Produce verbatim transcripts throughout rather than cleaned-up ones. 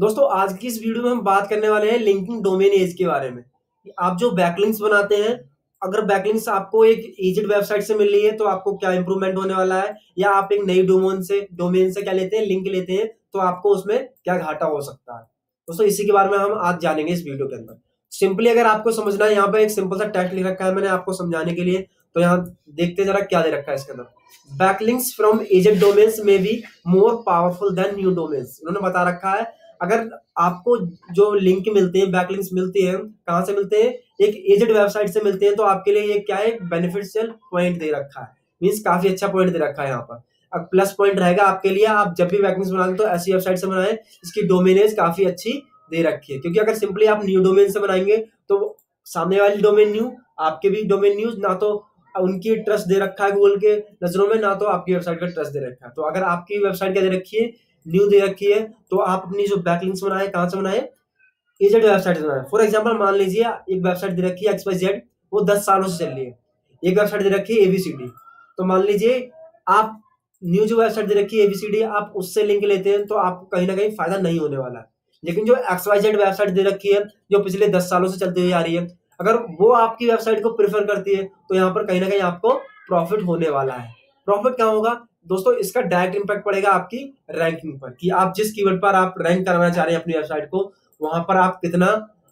दोस्तों आज की इस वीडियो में हम बात करने वाले हैं लिंकिंग डोमेन एज के बारे में। आप जो बैकलिंक्स बनाते हैं, अगर बैकलिंक्स आपको एक एजेड वेबसाइट से मिल रही है तो आपको क्या इंप्रूवमेंट होने वाला है, या आप एक नई डोमेन से डोमेन से क्या लेते हैं, लिंक लेते हैं, तो आपको उसमें क्या घाटा हो सकता है। दोस्तों इसी के बारे में हम आज जानेंगे इस वीडियो के अंदर। सिंपली अगर आपको समझना है, यहाँ पे एक सिंपल सा टेक्स्ट लिख रखा है मैंने आपको समझाने के लिए। तो यहाँ देखते जरा क्या दे रखा है इसके अंदर। Backlinks from aged domains may be more powerful than new domains. इन्होंने बता रखा है अगर आपको जो लिंक मिलते हैं, बैकलिंक्स मिलती हैं, कहां से मिलते हैं, एक एजेड वेबसाइट से मिलते हैं, तो आपके लिए ये क्या है, बेनिफिशियल पॉइंट दे रखा है। मींस काफी अच्छा पॉइंट दे रखा है यहाँ पर। अब प्लस पॉइंट रहेगा आपके लिए, आप जब भी बैकलिंक्स बनाएं तो ऐसी वेबसाइट से बनाएं इसकी डोमेनेज काफी अच्छी दे रखी है। क्योंकि अगर सिंपली आप न्यू डोमेन से बनाएंगे तो सामने वाली डोमेन न्यू, आपके भी डोमेन न्यूज, ना तो उनकी ट्रस्ट दे रखा है गूगल के नजरों में, ना तो आपकी वेबसाइट का ट्रस्ट दे रखा है। तो अगर आपकी वेबसाइट क्या दे रखी है, न्यू दे रखी है, तो आप अपनी जो बैकलिंक्स बनाए कहां से बनाए, एजेड वेबसाइट से बनाए। फॉर एग्जांपल मान लीजिए एक वेबसाइट दे रखी है एक्स वाई जेड, वो दस सालों से चल रही है। एक वेबसाइट दे रखी है एबीसीडी, तो मान लीजिए आप न्यू जो वेबसाइट दे रखी है एबीसीडी, आप उससे लिंक लेते हैं तो आपको कहीं ना कहीं फायदा नहीं होने वाला है। लेकिन जो एक्स वाई जेड वेबसाइट दे रखी है जो पिछले दस सालों से चलती हुई आ रही है, अगर वो आपकी वेबसाइट को प्रेफर करती है तो यहाँ पर कहीं ना कहीं आपको प्रॉफिट होने वाला है। प्रॉफिट क्या होगा दोस्तों, इसका डायरेक्ट इंपैक्ट पड़ेगा आपकी रैंकिंग पर, कि आप जिस कीवर्ड पर आप रैंक करना चाह रहे हैं अपनी वेबसाइट को, वहां पर आप कितना,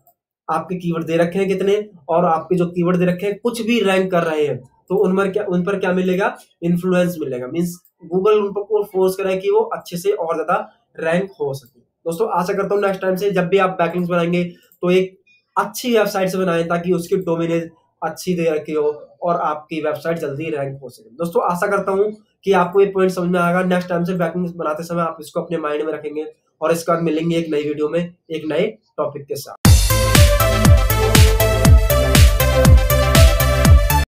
आपके कीवर्ड दे रखे हैं कितने, और आपके जो कीवर्ड दे रखे हैं कुछ भी रैंक कर रहे हैं, तो उन पर क्या उन पर क्या मिलेगा, इन्फ्लुएंस मिलेगा। मींस गूगल उन पर फोर्स करे कि वो अच्छे से और ज्यादा रैंक हो सके। दोस्तों आशा करता हूँ नेक्स्ट टाइम से जब भी आप बैकलिंक्स बनाएंगे तो एक अच्छी वेबसाइट से बनाएं, ताकि उसकी डोमिनेज अच्छी दे रखी हो और आपकी वेबसाइट जल्दी रैंक हो सके। दोस्तों आशा करता हूँ कि आपको ये पॉइंट समझ में आएगा। नेक्स्ट टाइम से बैकलिंक्स बनाते समय आप इसको अपने माइंड में रखेंगे, और इसके बाद मिलेंगे एक नई वीडियो में एक नए टॉपिक के साथ।